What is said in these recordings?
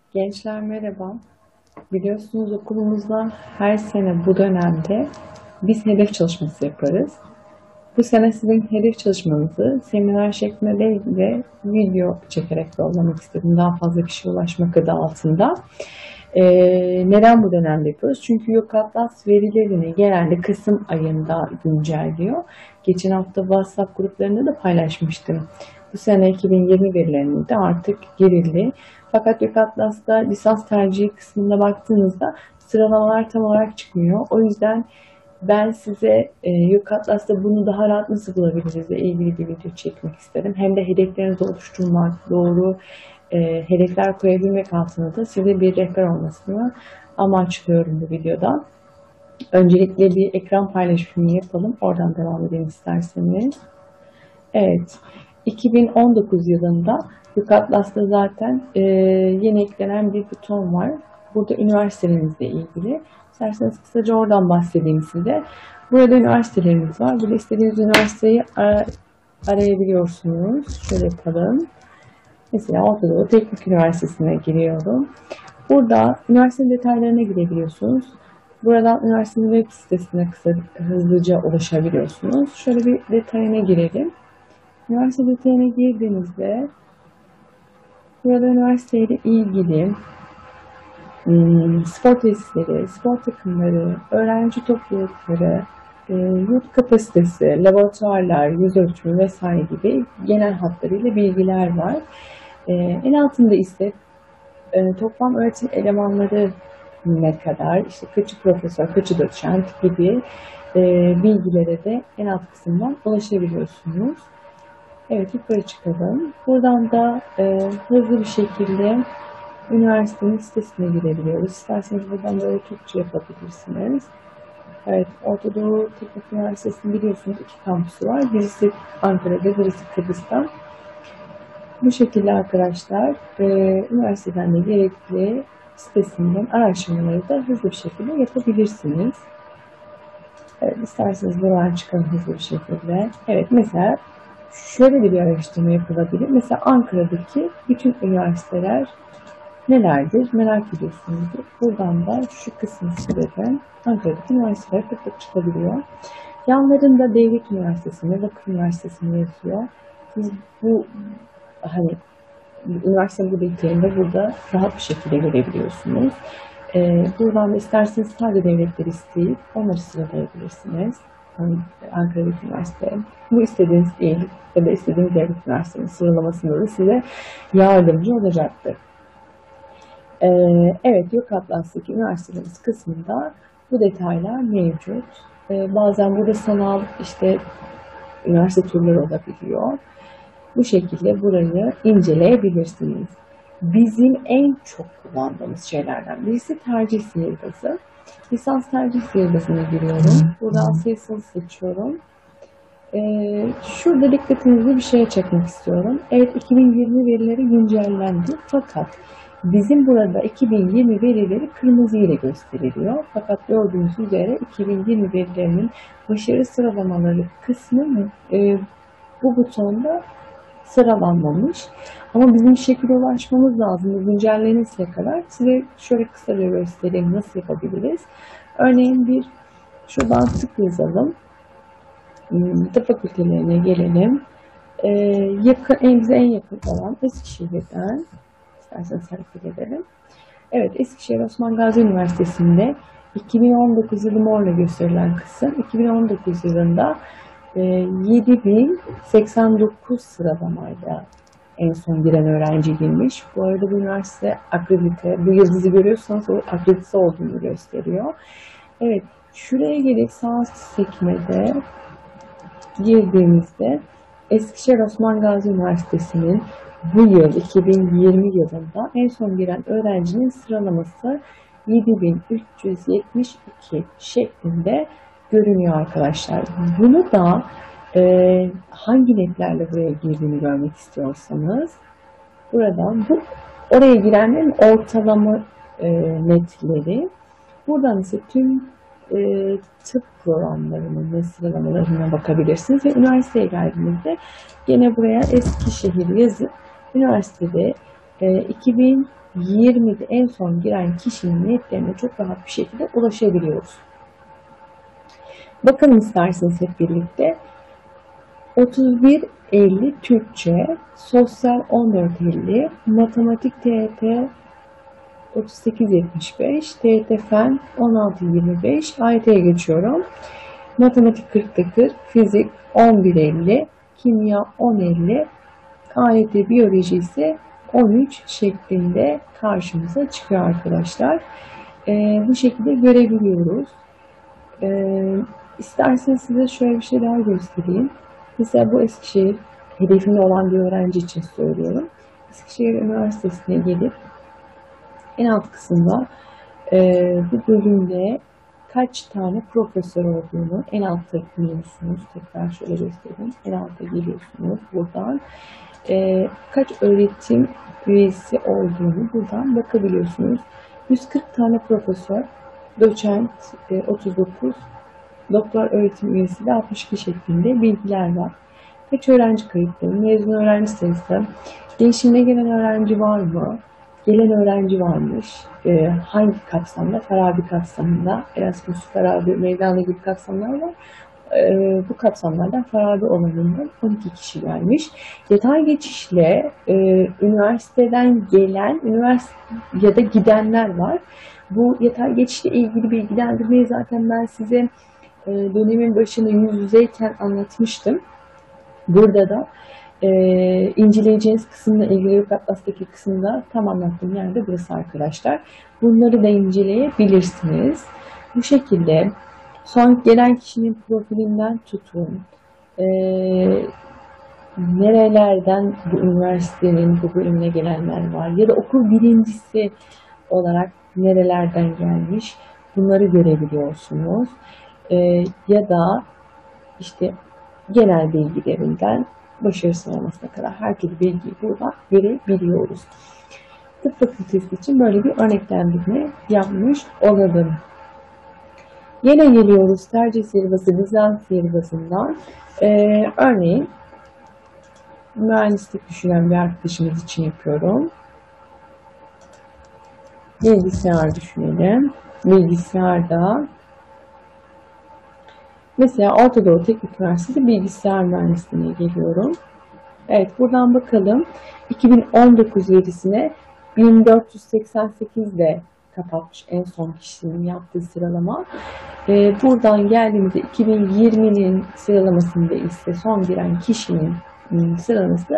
Gençler merhaba. Biliyorsunuz okulumuzda her sene bu dönemde biz hedef çalışması yaparız. Bu sene sizin hedef çalışmanızı seminer şeklinde değil de video çekerek yollamak istedim. Daha fazla kişiye ulaşmak adı altında. Neden bu dönemde yapıyoruz? Çünkü Yok Atlas verilerini genelde Kasım ayında güncelliyor. Geçen hafta WhatsApp gruplarında da paylaşmıştım. Bu sene 2020 verilerini de artık girildi. Fakat Yok Atlas'ta lisans tercihi kısmına baktığınızda sıralamalar tam olarak çıkmıyor. O yüzden ben size Yok Atlas'ta bunu daha rahat nasıl bulabiliriz ilgili bir video çekmek istedim. Hem de hedeflerinizi oluşturmak, doğru hedefler koyabilmek altında da size bir rehber olmasını amaçlıyorum bu videoda. Öncelikle bir ekran paylaşımı yapalım. Oradan devam edelim isterseniz. Evet. 2019 yılında Yok Atlas'ta zaten yeni eklenen bir buton var. Burada üniversitelerinizle ilgili. İsterseniz kısaca oradan bahsedeyim size. Burada üniversitelerimiz var. Burada istediğiniz üniversiteyi arayabiliyorsunuz. Şöyle yapalım. Mesela Orta Doğu Teknik Üniversitesi'ne giriyorum. Burada üniversite detaylarına girebiliyorsunuz. Buradan üniversitenin web sitesine hızlıca ulaşabiliyorsunuz. Şöyle bir detayına girelim. Üniversite detayına girdiğinizde burada üniversiteyle ilgili spor tesisleri, spor takımları, öğrenci toplulukları, yurt kapasitesi, laboratuvarlar, yüz ölçümü vesaire gibi genel hatlarıyla bilgiler var. En altında ise toplam öğretim elemanları ne kadar, işte kaçı profesör, kaçı doçent gibi bilgilere de en alt kısımdan ulaşabiliyorsunuz. Evet, yukarı çıkalım. Buradan da hızlı bir şekilde üniversitenin sitesine girebiliyoruz. İsterseniz buradan böyle Türkçe yapabilirsiniz. Evet, Orta Doğu Teknik Üniversitesi'nin biliyorsunuz iki kampüsü var. Birisi Ankara'da, birisi Kıbrıs'ta. Bu şekilde arkadaşlar üniversiteden de gerekli sitesinden araştırmaları da hızlı bir şekilde yapabilirsiniz. Evet, isterseniz buradan çıkalım hızlı bir şekilde. Evet, mesela şöyle de bir araştırma yapılabilir. Mesela Ankara'daki bütün üniversiteler nelerdir merak ediyorsunuzdur. Buradan da şu kısmı sizden Ankara'daki üniversiteler tık çıkabiliyor. Yanlarında Devlet Üniversitesi, Vakıf Üniversitesi yazıyor. Siz bu hani üniversitenin bu detayını burada rahat bir şekilde görebiliyorsunuz. Buradan da isterseniz sadece devletleri isteyip onları sıralayabilirsiniz. Ankara'daki üniversite. Bu istediğiniz değil ya da istediğiniz devlet üniversitenin sıralamasında da size yardımcı olacaktır. Evet, Yok Atlas'taki üniversitelerimiz kısmında bu detaylar mevcut. Bazen burada sanal işte üniversite turları olabiliyor. Bu şekilde burayı inceleyebilirsiniz. Bizim en çok kullandığımız şeylerden birisi tercih sihirbazı. Lisans tercih sihirbazına giriyorum. Buradan sayısını seçiyorum. Şurada dikkatinizi bir şeye çekmek istiyorum. Evet, 2020 verileri güncellendi fakat bizim burada 2020 verileri kırmızı ile gösteriliyor. Fakat gördüğünüz üzere 2020 verilerinin başarı sıralamaları kısmı bu butonda sıralanmamış. Ama bizim bir şekilde ulaşmamız lazım. Bu güncellenirse kadar size şöyle kısaca göstereyim nasıl yapabiliriz. Örneğin şuradan tık yazalım. Tıp fakültelerine gelelim. Bize en yakın olan Eskişehir'den isterseniz hareket edelim. Evet, Eskişehir Osman Gazi Üniversitesi'nde 2019 yılı morla gösterilen kısım 2019 yılında 7089 sıralamayla en son giren öğrenci girmiş. Bu arada bu üniversite akredite, bu yıldızı görüyorsanız o akredite olduğunu gösteriyor. Evet, şuraya gelip sağ sekmede girdiğimizde Eskişehir Osman Gazi Üniversitesi'nin bu yıl 2020 yılında en son giren öğrencinin sıralaması 7372 şeklinde görünüyor arkadaşlar. Bunu da hangi netlerle buraya girdiğini görmek istiyorsanız buradan oraya girenlerin ortalama netleri, buradan ise tüm tıp programlarının ve sıralamalarına bakabilirsiniz ve üniversiteye geldiğinizde gene buraya Eskişehir yazıp üniversitede 20'de en son giren kişinin netlerine çok rahat bir şekilde ulaşabiliyoruz. Bakalım isterseniz hep birlikte. 31.50 Türkçe, sosyal 14.50, matematik TET 38.75, TET Fen 16.25, AYT'ye geçiyorum. Matematik 40'ta 40, fizik 11.50, kimya 10.50, AYT biyoloji ise 13 şeklinde karşımıza çıkıyor arkadaşlar. Bu şekilde görebiliyoruz. İsterseniz size şöyle bir şey daha göstereyim. Mesela bu Eskişehir hedefinde olan bir öğrenci için söylüyorum. Eskişehir Üniversitesi'ne gelip en alt kısımda bu bölümde kaç tane profesör olduğunu en altta biliyorsunuz. Tekrar şöyle göstereyim. En altta geliyorsunuz buradan. Kaç öğretim üyesi olduğunu buradan bakabiliyorsunuz. 140 tane profesör, doçent 39, doktor öğretim üyesi de 62 şeklinde bilgiler var. Kaç öğrenci kayıtlı, mezun öğrenci sayısı, değişimde gelen öğrenci var mı? Gelen öğrenci varmış. Hangi kapsamda? Farabi kapsamında. Erasmus, Farabi, Mevlana gibi kapsamlar var. Bu kapsamlardan Farabi olanından 12 kişi gelmiş. Yatay geçişle üniversiteden gelen ya da gidenler var. Bu yatay geçişle ilgili bilgilendirmeyi zaten ben size dönemin başında yüz yüzeyken anlatmıştım. Burada da inceleyeceğiniz kısımla ilgili Yok Atlas'taki kısımda tam anlattığım yerde burası arkadaşlar. Bunları da inceleyebilirsiniz. Bu şekilde son gelen kişinin profilinden tutun, nerelerden bu üniversitenin bu bölümüne gelenler var ya da okul birincisi olarak nerelerden gelmiş bunları görebiliyorsunuz. Ya da işte genel bilgilerinden başarı sıralamasına kadar her türlü bilgiyi buradan görebiliyoruz. Tıp fakültesi için böyle bir örneklendirme yapmış olalım. Yine geliyoruz tercih sihirbazı, Bizans sihirbazından. Örneğin mühendislik düşünen bir arkadaşımız için yapıyorum. Bilgisayar düşünelim. Bilgisayarda mesela Orta Doğu Teknik Üniversitesi Bilgisayar Mühendisliğine geliyorum. Evet, buradan bakalım. 2019 verisine 1488 ile kapatmış en son kişinin yaptığı sıralama. Buradan geldiğimizde 2020'nin sıralamasında ise son giren kişinin sıralaması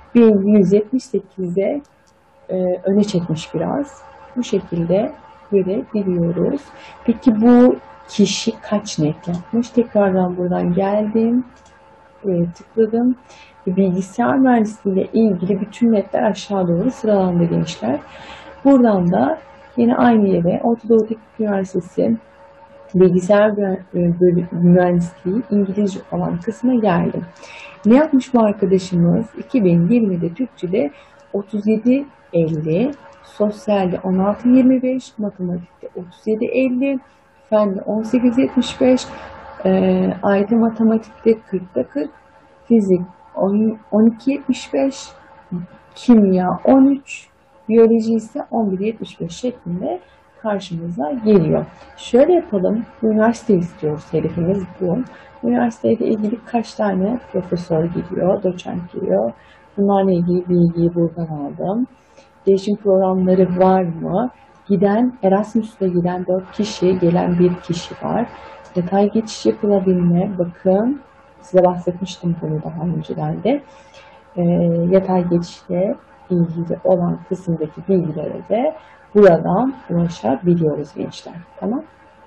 1178'e öne çekmiş biraz. Bu şekilde görebiliyoruz. Peki bu kişi kaç net yapmış? Tekrardan buradan geldim. Buraya tıkladım. Bilgisayar mühendisliği ile ilgili bütün netler aşağı doğru sıralandı gençler. Buradan da yine aynı yere Orta Doğu Teknik Üniversitesi Bilgisayar Mühendisliği İngilizce olan kısma geldim. Ne yapmış bu arkadaşımız? 2020'de Türkçe'de 37.50, sosyalde 16.25, matematikte 37.50, fende 18.75, AYT matematikte 40'ta 40, fizik 12.75, kimya 13, biyoloji ise 11.75 şeklinde karşımıza geliyor. Şöyle yapalım, üniversite istiyoruz, hedefimiz bu. Üniversiteyle ilgili kaç tane profesör geliyor, doçent geliyor. Bunlarla ilgili bilgiyi buradan aldım. Değişim programları var mı? Giden, Erasmus'ta giden 4 kişi, gelen 1 kişi var. Detay geçiş yapılabilme, bakın size bahsetmiştim bunu daha önceden de. Yatay geçişle ilgili olan kısımdaki bilgilere de buradan ulaşabiliyoruz gençler. Tamam.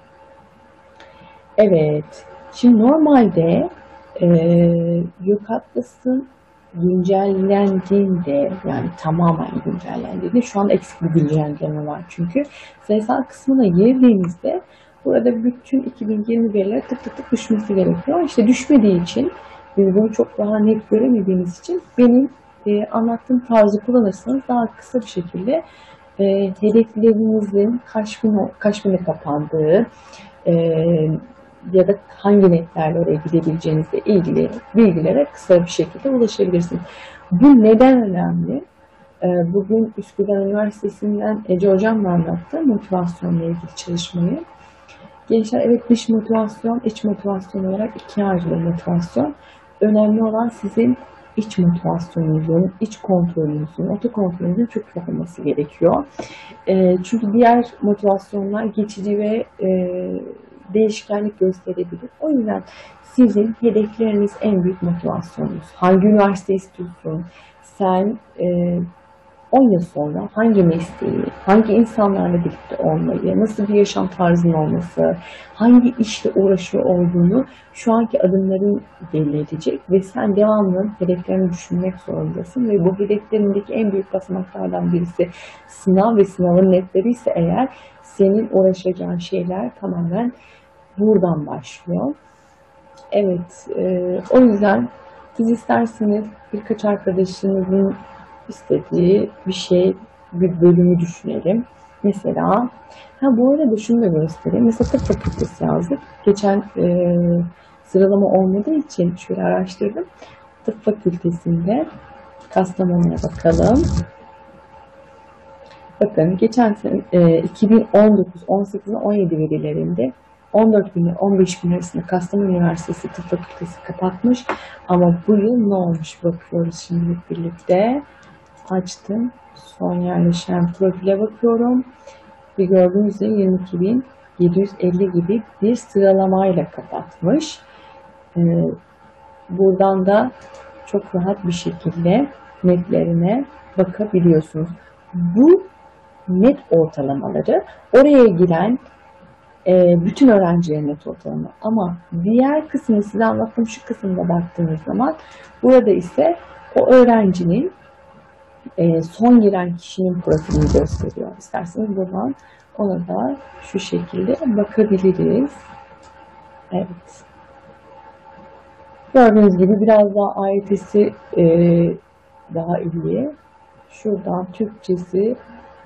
Evet. Şimdi normalde Yok Atlas'ın güncellendiğinde, yani tamamen güncellendiğinde, şu an eksik bir güncelleme var çünkü sayısal kısmına girdiğimizde burada bütün 2020 verileri tık tık tık düşmesi gerekiyor. İşte düşmediği için, biz bunu çok daha net göremediğimiz için benim anlattığım tarzı kullanırsanız daha kısa bir şekilde hedeflerinizin kaç bine kapandığı ya da hangi netlerle oraya gidebileceğinizle ilgili bilgilere kısa bir şekilde ulaşabilirsiniz. Bu neden önemli? Bugün Üsküdar Üniversitesi'nden Ece Hocam anlattı motivasyonla ilgili çalışmayı. Gençler, evet, dış motivasyon, iç motivasyon olarak ikiye ayrılıyor motivasyon. Önemli olan sizin iç motivasyonunuzun, iç kontrolünüzün, otokontrolünüzün çok iyi olması gerekiyor. Çünkü diğer motivasyonlar geçici ve değişkenlik gösterebilir. O yüzden sizin hedefleriniz en büyük motivasyonunuz. Hangi üniversite istiyorsun? Sen 10 yıl sonra hangi mesleği, hangi insanlarla birlikte olmayı, nasıl bir yaşam tarzının olması, hangi işle uğraşıyor olduğunu şu anki adımların belli edecek ve sen devamlı hedeflerini düşünmek zorundasın ve bu hedeflerindeki en büyük basamaklardan birisi sınav ve sınavın netleri ise eğer senin uğraşacağın şeyler tamamen buradan başlıyor. Evet, o yüzden siz isterseniz birkaç arkadaşınızın istediği bir şey, bir bölümü düşünelim. Mesela, bu arada şunu da göstereyim. Mesela tıp fakültesi yazdık. Geçen sıralama olmadığı için şöyle araştırdım. Tıp fakültesinde Kastamonu'ya bakalım. Bakın geçen sene 2019, 18 ve 17 verilerinde 14 bin ile 15 bin arasında Kastamonu Üniversitesi Tıp Fakültesi kapatmış. Ama bu yıl ne olmuş bakıyoruz şimdi birlikte. Açtım. Son yerleşen profile bakıyorum. Ve gördüğünüz üzere 22.750 gibi bir sıralamayla kapatmış. Buradan da çok rahat bir şekilde netlerine bakabiliyorsunuz. Bu net ortalamaları oraya giren bütün öğrencilerin net ortalama. Ama diğer kısmını size anlattığım şu kısımda baktığınız zaman burada ise o öğrencinin son giren kişinin profilini gösteriyor. İsterseniz buradan ona da şu şekilde bakabiliriz. Evet. Gördüğünüz gibi biraz daha AYT'si daha iyi. Şuradan Türkçesi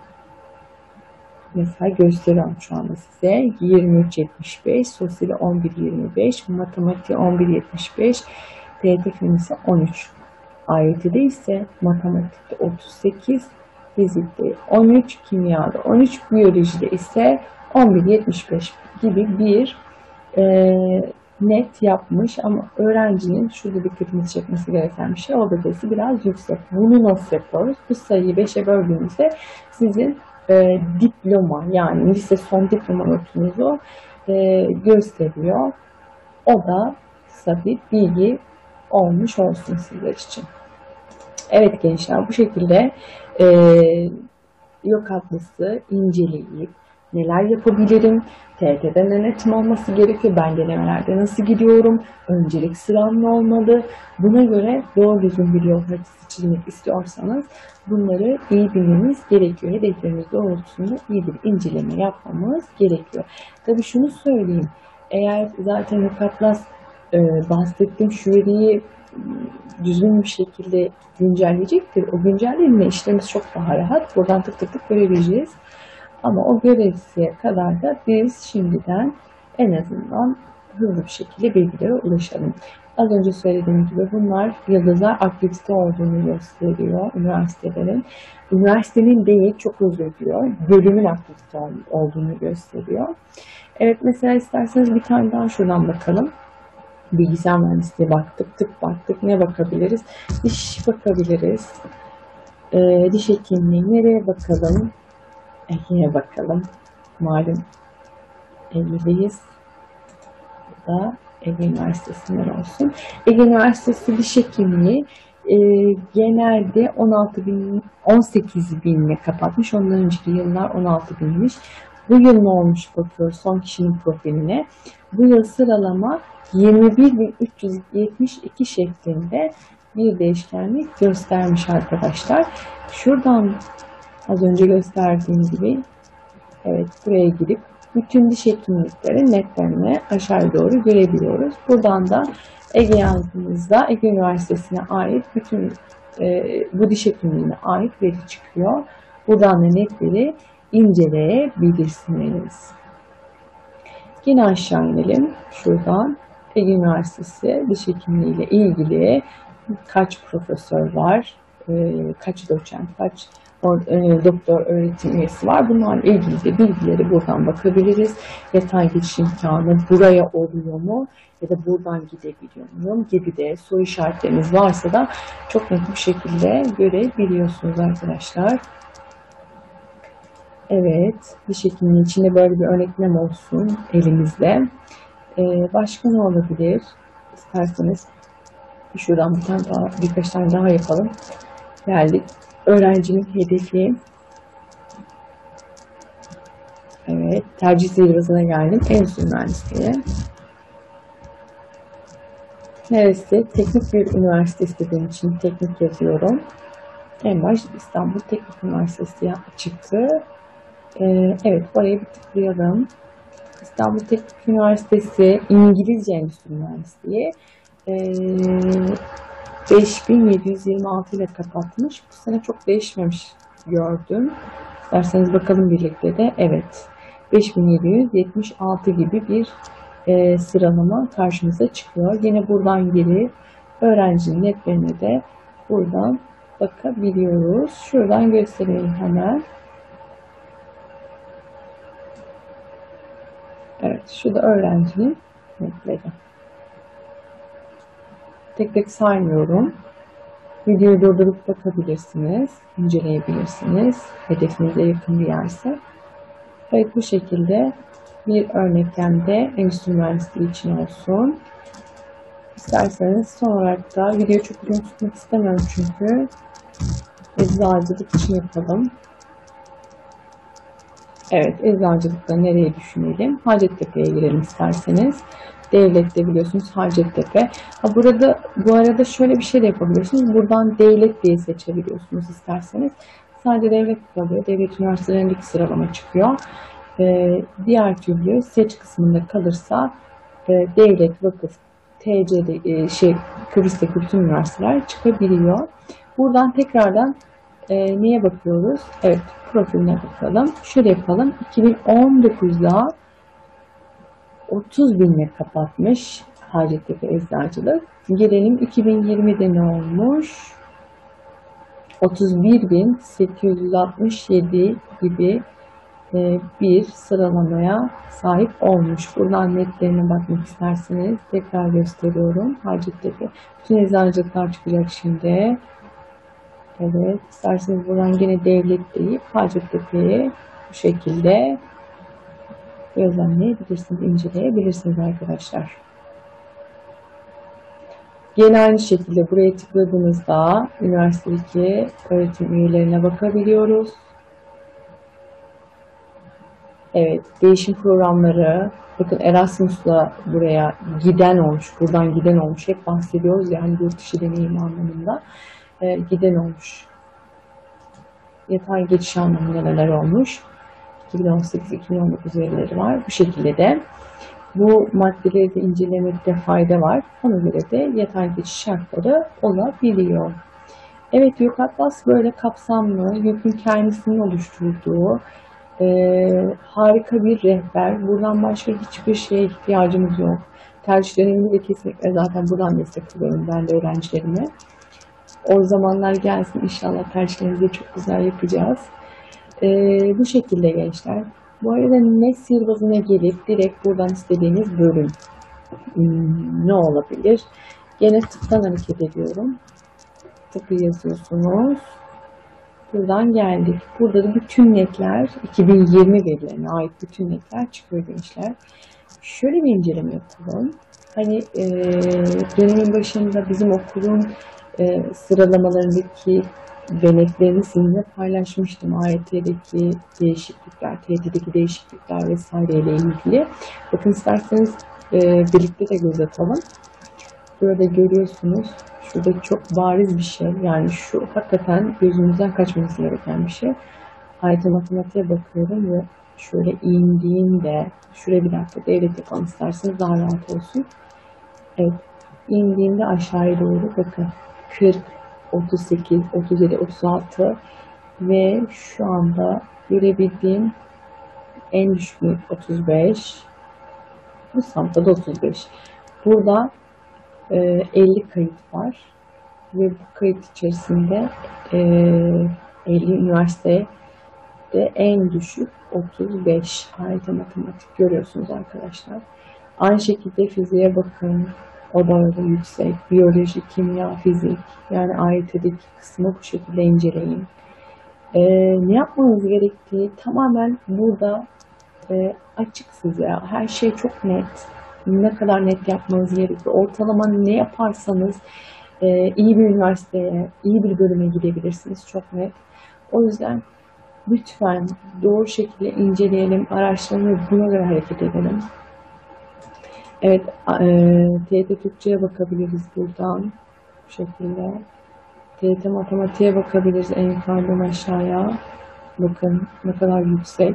mesela gösteriyorum şu anda size. 23.75, sosyali 11.25, matematiği 11.75, TYT Fenisi 13. AYT'de ise matematikte 38, fizikte 13, kimyada 13, biyolojide ise 11.75 gibi bir net yapmış ama öğrencinin şurada dikkatinizi çekmesi gereken bir şey, ODT'si biraz yüksek. Bunu nasıl yapıyoruz? Bu sayıyı 5'e böldüğümüzde sizin diploma, yani lise son diploma notunuzu gösteriyor. O da kısa bir bilgi olmuş olsun sizler için. Evet gençler, bu şekilde YÖK Atlas'ı inceleyip neler yapabilirim, TYT'de ne netim olması gerekiyor, ben denemelerde nasıl gidiyorum, öncelik sıram ne olmalı, buna göre doğru düzgün bir yol haritası çizmek istiyorsanız bunları iyi bilmemiz gerekiyor. Hedeflerimiz doğrultusunda iyi bir inceleme yapmamız gerekiyor. Tabii şunu söyleyeyim, eğer zaten YÖK Atlas bahsettiğim şu veriyi düzgün bir şekilde güncelleyecektir. O güncelleme işlemimiz çok daha rahat. Buradan tık tık tık görebileceğiz. Ama o göresiye kadar da biz şimdiden en azından hızlı bir şekilde bilgilere ulaşalım. Az önce söylediğim gibi bunlar yıldızlar akredite olduğunu gösteriyor üniversitelerin. Üniversitenin değil, çok özür diliyor, bölümün akredite olduğunu gösteriyor. Evet, mesela isterseniz bir tane daha şuradan bakalım. Bilgisayar mühendisliği baktık, tıp baktık. Ne bakabiliriz? Diş bakabiliriz. Diş hekimliği nereye bakalım? Ege'ye bakalım. Malum Ege'deyiz. Bu da Ege Üniversitesi'nden olsun. Ege Üniversitesi Diş Hekimliği genelde 18 binle kapatmış. Ondan önceki yıllar 16 binmiş. Bu yıl ne olmuş bakıyoruz son kişinin profiline. Bu yıl sıralama 21.372 şeklinde bir değişkenlik göstermiş arkadaşlar. Şuradan az önce gösterdiğim gibi, evet, buraya girip bütün diş hekimlikleri netlerini aşağı doğru görebiliyoruz. Buradan da Ege yazdığımızda Ege Üniversitesi'ne ait bütün bu diş hekimliğine ait veri çıkıyor. Buradan da netleri inceleyebilirsiniz. Yine aşağı inelim. Şuradan Ege Üniversitesi diş hekimliği ile ilgili kaç profesör var, kaç doçent, kaç doktor öğretim üyesi var. Bunlarla ilgili de bilgileri buradan bakabiliriz. Yatay geçiş imkanı buraya oluyor mu? Ya da buradan gidebiliyor muyum gibi de soru işaretleriniz varsa da çok net bir şekilde görebiliyorsunuz arkadaşlar. Evet, bir şeklin içinde böyle bir örneklem olsun elimizde. Başka ne olabilir? İsterseniz şuradan birkaç tane daha yapalım. Geldik. Öğrencinin hedefi. Evet, tercih sihirbazına geldim. Endüstri mühendisliği. Neresi? Teknik bir üniversite istediğim için teknik yazıyorum. En baş İstanbul Teknik Üniversitesi çıktı. Evet, oraya bir tıklayalım. İstanbul Teknik Üniversitesi İngilizce Endüstri Mühendisliği 5726 ile kapatmış. Bu sene çok değişmemiş gördüm. İsterseniz bakalım birlikte de. Evet, 5776 gibi bir sıralama karşımıza çıkıyor. Yine buradan geri öğrencinin netlerine de buradan bakabiliyoruz. Şuradan göstereyim hemen. Evet, şu da öğrencinin netleri. Tek tek saymıyorum. Videoyu durdurup bakabilirsiniz, inceleyebilirsiniz. Hedefinize yakın bir yerse. Evet, bu şekilde bir örneklemde endüstri mühendisliği için olsun. İsterseniz son olarak da videoyu çok uzun tutmak istemiyorum çünkü eczacılık için yapalım. Evet, eczacılıkta nereye düşünelim? Hacettepe'ye girelim isterseniz. Devlet'te biliyorsunuz Hacettepe. Bu arada şöyle bir şey de yapabiliyorsunuz. Buradan devlet diye seçebiliyorsunuz isterseniz. Sadece devlet kalıyor. Devlet üniversitelerindeki sıralama çıkıyor. Diğer türlü seç kısmında kalırsa devlet, vakıf, TC'de Kıbrıs'taki bütün üniversiteler çıkabiliyor. Buradan tekrardan neye bakıyoruz? Evet, profiline bakalım. Şöyle yapalım. 2019'da 30 binle kapatmış Hacettepe Eczacılık. Gelelim 2020'de ne olmuş? 31.867 gibi bir sıralamaya sahip olmuş. Buradan netlerine bakmak isterseniz tekrar gösteriyorum. Hacettepe. Bütün eczacılıklar çıkacak şimdi. Evet, isterseniz buradan yine devlet deyip Hacettepe'yi bu şekilde gözlemleyebilirsiniz, inceleyebilirsiniz arkadaşlar. Yine aynı şekilde buraya tıkladığınızda üniversitedeki öğretim üyelerine bakabiliyoruz. Evet, değişim programları, bakın Erasmus'la buraya giden olmuş, buradan giden olmuş. Hep bahsediyoruz yani yurt dışı deneyim anlamında giden olmuş. Yatay geçiş anlamında neler olmuş? 2018-2019 verileri var. Bu şekilde de bu maddeleri de incelemekte fayda var. Ona göre de yatay geçiş şartları olabiliyor. Evet, YÖK Atlas böyle kapsamlı, YÖK'ün kendisinin oluşturduğu harika bir rehber. Buradan başka hiçbir şeye ihtiyacımız yok. Tercih döneminde kesinlikle zaten buradan destek alıyorum ben de öğrencilerime. O zamanlar gelsin inşallah tercihlerimizi çok güzel yapacağız. Bu şekilde gençler. Bu arada net sihirbazına gelip direkt buradan istediğiniz bölüm ne olabilir? Gene tıptan hareket ediyorum. Tıpı yazıyorsunuz. Buradan geldik. Burada da bütün netler 2020 verilerine ait bütün netler çıkıyor gençler. Şöyle bir inceleme yapalım. Hani dönemin başında bizim okulun sıralamalarındaki ve netlerini sizinle paylaşmıştım. AYT'deki değişiklikler, TYT'deki değişiklikler vesaireyle ilgili. Bakın isterseniz birlikte de göz atalım. Burada görüyorsunuz. Şurada çok bariz bir şey. Yani şu hakikaten gözümüzden kaçmaması gereken bir şey. AYT matematiğe bakıyorum ve şöyle indiğinde, şuraya bir dakika devlet yapalım isterseniz daha rahat olsun. Evet, indiğinde aşağıya doğru bakın. 40, 38, 37, 36 ve şu anda görebildiğim en düşük 35. Bu sınıfta da 35. Burada 50 kayıt var ve bu kayıt içerisinde 50 üniversitede en düşük 35 AYT matematik görüyorsunuz arkadaşlar. Aynı şekilde fiziğe bakın. O da öyle yüksek. Biyoloji, kimya, fizik. Yani AYT'deki kısmı bu şekilde inceleyin. Ne yapmanız gerektiği tamamen burada açık size. Her şey çok net. Ne kadar net yapmanız gerekiyor. Ortalama ne yaparsanız iyi bir üniversiteye, iyi bir bölüme gidebilirsiniz. Çok net. O yüzden lütfen doğru şekilde inceleyelim, araştıralım ve buna göre hareket edelim. Evet, TYT Türkçe'ye bakabiliriz buradan. Bu şekilde. TYT Matematiğe bakabiliriz en yukarıdan aşağıya. Bakın ne kadar yüksek.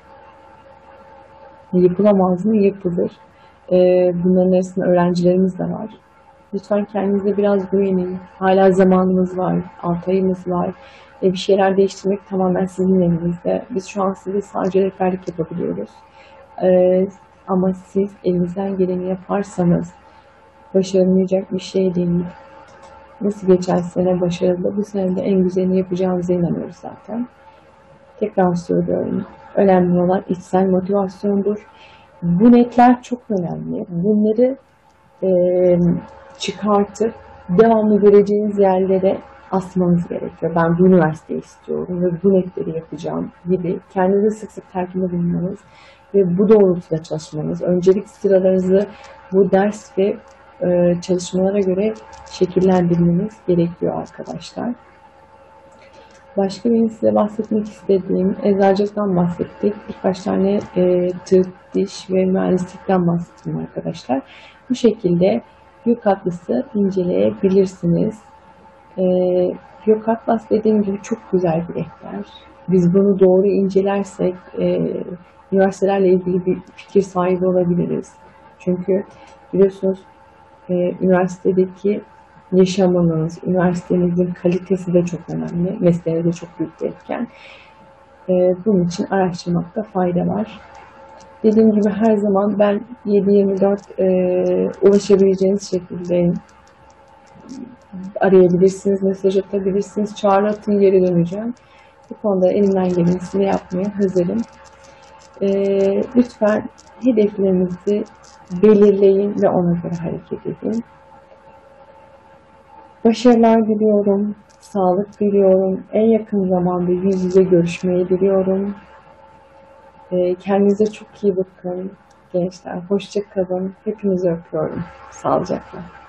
Yapılamaz mı? Yapılır. Bunların arasında öğrencilerimiz de var. Lütfen kendinize biraz güvenin. Hala zamanımız var. 6 ayımız var. Bir şeyler değiştirmek tamamen sizin elinizde. Biz şu an size sadece rehberlik yapabiliyoruz. Ama siz elinizden geleni yaparsanız başarılmayacak bir şey değil. Nasıl geçen sene başarılı, bu sene de en güzelini yapacağımıza inanıyoruz zaten. Tekrar söylüyorum. Önemli olan içsel motivasyondur. Bu netler çok önemli. Bunları çıkartıp devamlı göreceğiniz yerlere asmanız gerekiyor. Ben bu üniversiteyi istiyorum ve bu netleri yapacağım gibi kendinize sık sık telkinde bulunmanız ve bu doğrultuda çalışmanız. Öncelik sıralarınızı bu ders ve çalışmalara göre şekillendirmeniz gerekiyor arkadaşlar. Başka benim size bahsetmek istediğim eczacılıktan bahsettik. Birkaç tane tıp, diş ve mühendislikten bahsettim arkadaşlar. Bu şekilde YÖK inceleyebilirsiniz. YÖK dediğim gibi çok güzel bir rehber. Biz bunu doğru incelersek üniversitelerle ilgili bir fikir sahibi olabiliriz. Çünkü biliyorsunuz üniversitedeki yaşamınız, üniversitenizin kalitesi de çok önemli. Mesleğe de çok büyük bir etken. Bunun için araştırmakta fayda var. Dediğim gibi her zaman ben 7/24 ulaşabileceğiniz şekilde arayabilirsiniz, mesaj atabilirsiniz, çağrı atın, geri döneceğim. Bu konuda elimden geleni yapmaya hazırım. Lütfen hedeflerinizi belirleyin ve ona göre hareket edin. Başarılar diliyorum, sağlık diliyorum. En yakın zamanda yüz yüze görüşmeyi diliyorum. Kendinize çok iyi bakın gençler. Hoşça kalın. Hepinizi öpüyorum. Sağlıcakla.